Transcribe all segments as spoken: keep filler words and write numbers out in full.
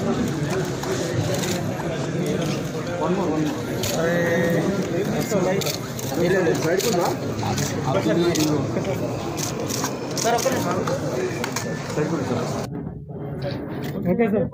One more, one more. Okay, sir.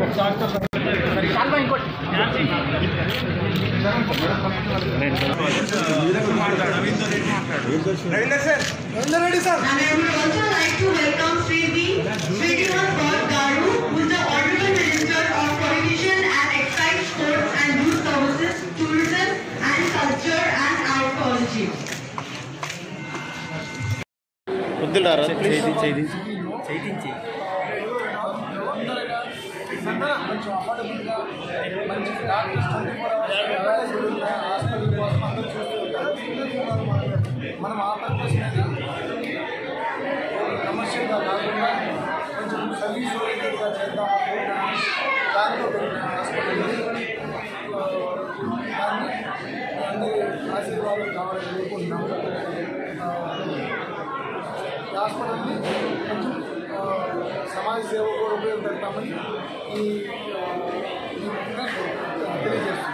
Ravinder sir. Ravinder ready sir. And I would also like to welcome Sri Srinivas Garu, who is the Honorable Minister of Prohibition and Excise, Sports and Youth Services, Tourism and Culture and Archaeology. మనం operation కమర్షియల్గా కాకుండా కొంచెం service ఓరియంటెడ్గా చేద్దాం దాంట్లో hospital దాన్ని అన్ని ఆశీర్వాదాలు కావాలని కోరుకుంటున్నాము. హాస్పిటల్ని కొంచెం సమాజ సేవ కూడా ఉపయోగపెడతామని ఈ తెలియజేస్తున్నాం.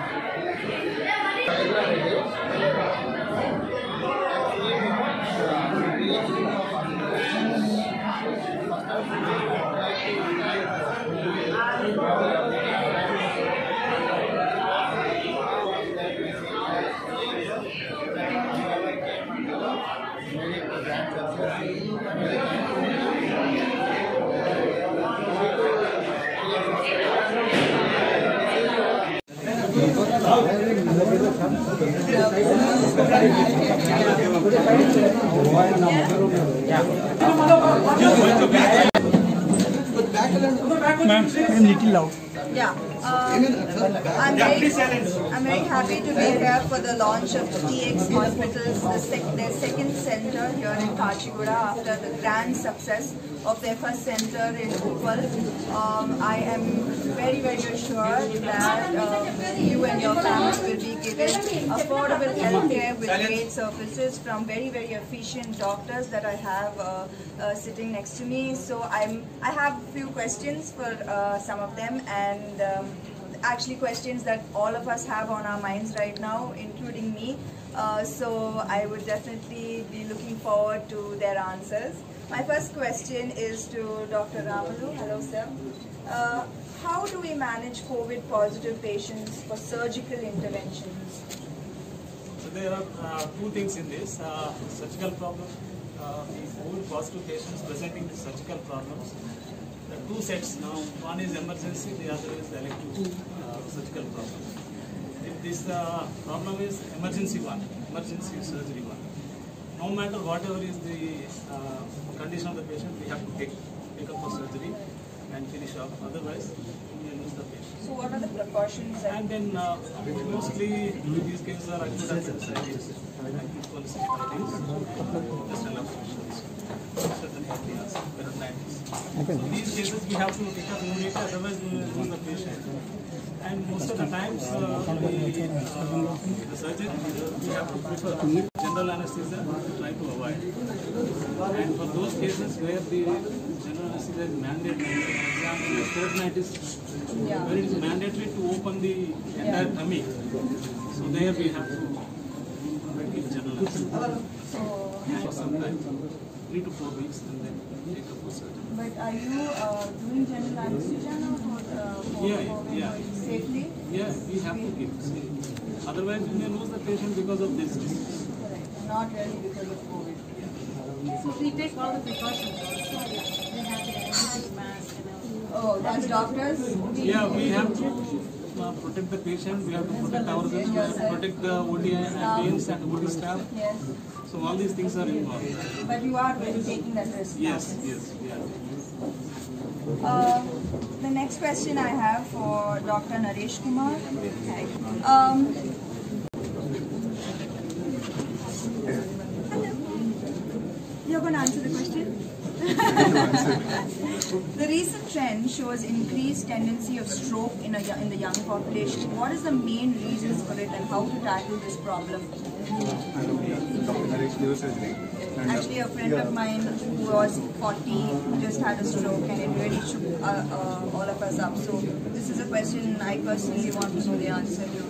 Ma'am, I'm little loud. Yeah, um, I'm, very, I'm very happy to be here for the launch of T X Hospitals, the sec their second center here in Kachiguda after the grand success of their first center in Uppal. Um, I am very, very assured that uh, you and your family will be given affordable healthcare with great services from very, very efficient doctors that I have uh, uh, sitting next to me. So I'm, I have a few questions for uh, some of them, and um, actually questions that all of us have on our minds right now, including me. Uh, so I would definitely be looking forward to their answers. My first question is to Doctor Ramalu. Hello, sir. Uh, how do we manage COVID positive patients for surgical interventions? So there are uh, two things in this. Uh, surgical problem, uh, the COVID positive patients presenting with surgical problems. There are two sets now. One is emergency, the other is the elective uh, surgical problem. If this uh, problem is emergency one, emergency surgery one, no matter whatever is the uh, condition of the patient, we have to take, take up for surgery and finish off. Otherwise, we may lose the patient. So what are the precautions? And then uh, mostly these cases are acute appendicitis, acute cholecystitis, intestinal obstructions, certain hernias, peritonitis. So these cases we have to pick up immediately, otherwise we will lose the patient. And most of the times uh, the, uh, the surgeon, we have to prefer general anesthesia to try to avoid. And for those cases where the general anesthesia is mandatory, for example, peritonitis, Yeah. where it is mandatory to open the entire Yeah. tummy, so there we have to give general anesthesia So, for some time, three to four weeks, and then take up for surgery. but are you uh, doing general anesthesia now for, uh, for, Yeah, for yeah. safely? Yeah, we have to give. See, otherwise, we may lose the patient because of this disease. Correct. Not really because of COVID. So we take all the precautions also. We have the everything mask and all. Oh, that's doctors? Yeah, we have to uh, protect the patient. We have to protect ourselves. We have to protect the O D I and teams and O D staff. Yes. So all these things are involved. But you are really taking that risk. Yes, yes, yeah. Uh, the next question I have for Doctor Naresh Kumar. Okay. Um, you're going to answer the question? The recent trend shows increased tendency of stroke in, a, in the young population. What is the main reasons for it and how to tackle this problem? Actually, a friend of mine who was forty just had a stroke, and it really shook uh, uh, all of us us up. So this is a question I personally want to know the answer to.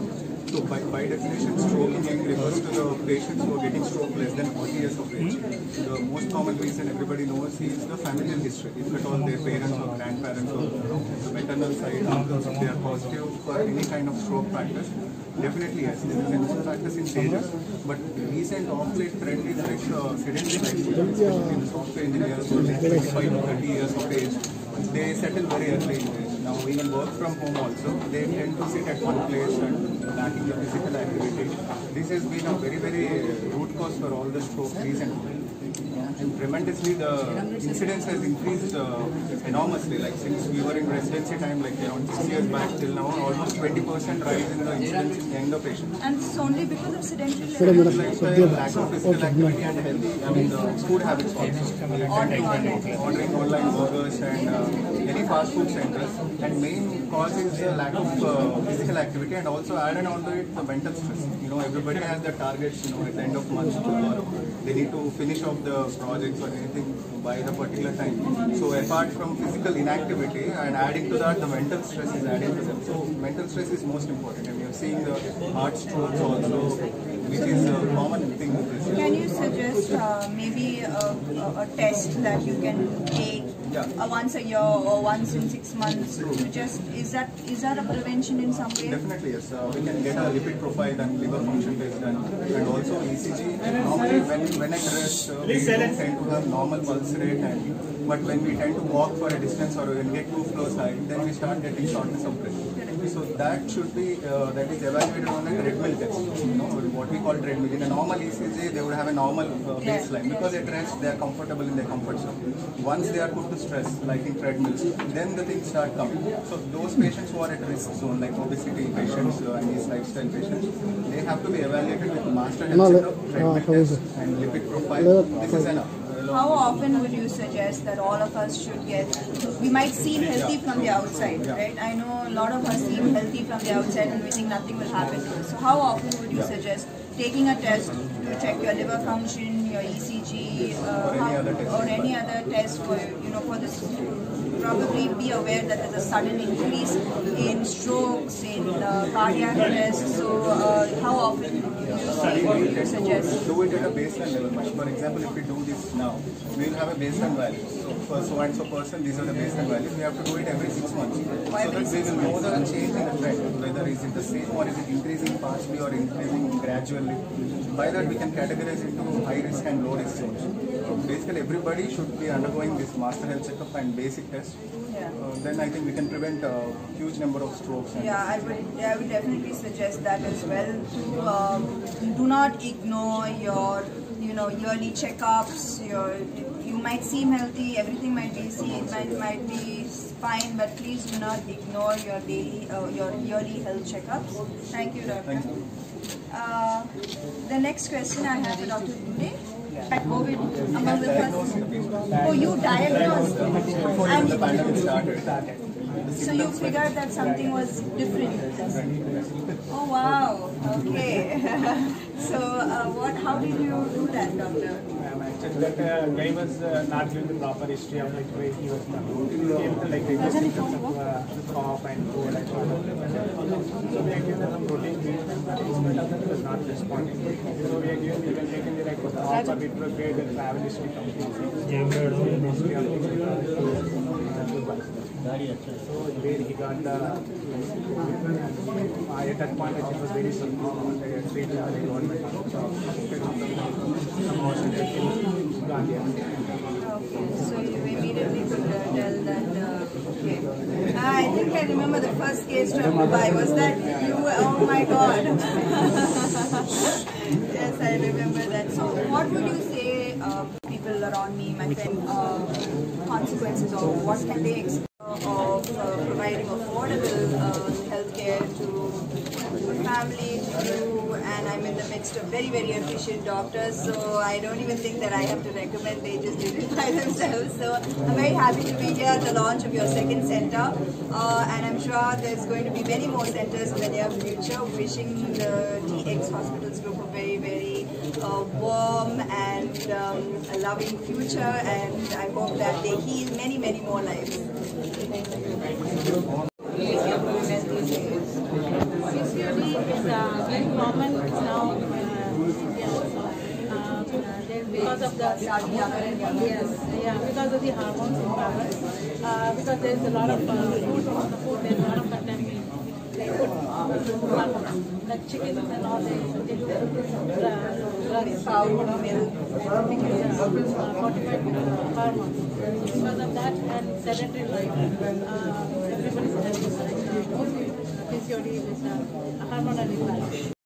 So by, by definition, stroking refers to the patients who are getting stroke less than forty years of age. The most common reason everybody knows is the familial history. If at all their parents or grandparents or you know, the maternal side, if they are positive for any kind of stroke practice, definitely yes, this is a practice in stages. But recent off-late trend is like uh, sedentary lifestyle, especially in software engineers who are like twenty-five to thirty years of age. They settle very early in age. Now even work from home also, they tend to sit at one place and lacking the physical activity. This has been a very, very root cause for all the stroke recently. And tremendously, the incidence has increased uh, enormously. Like since we were in residency time, like around six years back till now, almost twenty percent rise in the incidence in younger patients. And it's only because of sedentary Lifestyle, lack of physical activity and healthy, I mean the food habits also. Ordering online. Ordering online burgers and uh, any fast food centers. And main cause is the lack of uh, physical activity, and also added on to it the mental stress. You know, everybody has their targets, you know, at the end of month or they need to finish off the projects or anything by the particular time. So apart from physical inactivity and adding to that, the mental stress is adding to them. So mental stress is most important. And we are seeing the heart strokes also, which is a common thing with this. Can you suggest uh, maybe a, a, a test that you can take Yeah. uh, once a year or once in six months to just, is that is that a prevention in some way? Definitely yes. Uh, we can get a lipid profile and liver function test done, and also E C G. Normally when, when at rest, uh, we don't tend to have normal pulse rate, and, but when we tend to walk for a distance or when get two floors high, then we start getting shortness of breath. So that should be, uh, that is evaluated on a treadmill test, you know, what we call treadmill. In a normal E C G, they would have a normal uh, baseline because at rest they are comfortable in their comfort zone. Once they are put to stress, like in treadmills, then the things start coming. So those patients who are at risk zone, like obesity patients uh, and these lifestyle patients, they have to be evaluated with master health checkup, treadmill test, and lipid profile. This is enough. How often would you suggest that all of us should get, we might seem healthy from the outside, right? I know a lot of us seem healthy from the outside and we think nothing will happen to us. So how often would you suggest taking a test to check your liver function, your E C G, uh, Or any other test. or any other test for, you know, for this, probably be aware that there's a sudden increase in strokes, in uh, cardiac arrest. So uh, how often do you say, or would you suggest? Do it at a baseline level. For example, if we do this now, we will have a baseline value. So for so and so person, these are the baseline values. We have to do it every six months. Why So every that we six will know the change in the trend, whether is it the same or is it increasing fastly or increasing gradually. By that we can categorize into high risk and low risk zones. So basically everybody should be undergoing this master health checkup and basic test. Yeah. Uh, then I think we can prevent a huge number of strokes. And Yeah, I would, I would definitely suggest that as well. To um, do not ignore your, you know, yearly checkups. Your, you might seem healthy, everything might be seen, might might be fine, but please do not ignore your daily, uh, your yearly health checkups. Thank you, doctor. Thank you. Uh, the next question I have for Doctor Dunde. COVID among the first. Oh, you diagnosed. Before even the pandemic started. So you figured that something was different. Oh wow. Okay. So uh, what? How did you do that, doctor? Actually, that uh, guy was uh, not giving the proper history of like where he was from. He came to like the symptoms of uh, cough and cold and all of that. So we are giving some protein treatment, but in spite of that, he was not responding. So we are giving, we can taken the like proper retrograde the travel history completely. History of the So where he got the uh, at that point, it was very simple. They treated by the government. Okay, so you immediately could uh, tell that. Uh, okay, I think I remember the first case from Dubai. Was that you? Oh my God! Yes, I remember that. So, what would you say, uh, people around me, my friend, uh, consequences of what can they expect of uh, providing affordable uh, healthcare to family, to you, and I'm in the midst of very, very efficient doctors, so I don't even think that I have to recommend, they just did it by themselves. So I'm very happy to be here at the launch of your second center, uh, and I'm sure there's going to be many more centers in the near future. Wishing the T X Hospitals Group a very, very uh, warm and um, a loving future, and I hope that they heal many, many more lives. is uh, very common now in India also. Uh, because of the yes, yeah, because of the hormones imbalance. Uh, because there is a lot of uh, food, the food there is a lot of contamination. They put hormones, like chickens and all. They they do drugs, powder milk, because uh, fortified with uh, hormones. Because of that and sedentary life, uh, everybody is having like uh, P C O D is uh, hormonal imbalance.